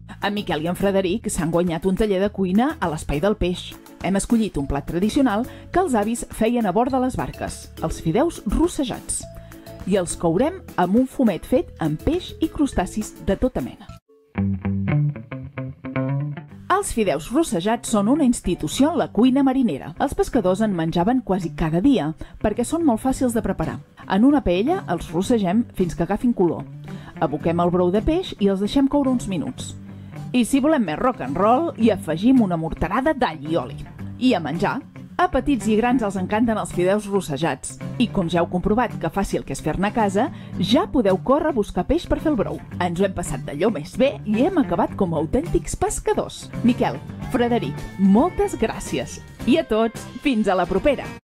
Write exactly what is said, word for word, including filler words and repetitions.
En Miquel i en Frederic s'han guanyat un taller de cuina a l'Espai del Peix. Hem escollit un plat tradicional que els avis feien a bord de les barques, els fideus rossejats. I els courem amb un fumet fet amb peix i crustacis de tota mena. Els fideus rossejats són una institució en la cuina marinera. Els pescadors en menjaven quasi cada dia, perquè són molt fàcils de preparar. En una paella els rossegem fins que agafin color. Aboquem el brou de peix i els deixem coure uns minuts. I si volem més rock and roll, hi afegim una morterada d'all i oli. I a menjar! A petits i grans els encanten els fideus rossejats. I com ja heu comprovat que fàcil que és fer-ne a casa, ja podeu córrer a buscar peix per fer el brou. Ens ho hem passat d'allò més bé i hem acabat com a autèntics pescadors. Miquel, Frederic, moltes gràcies. I a tots, fins a la propera!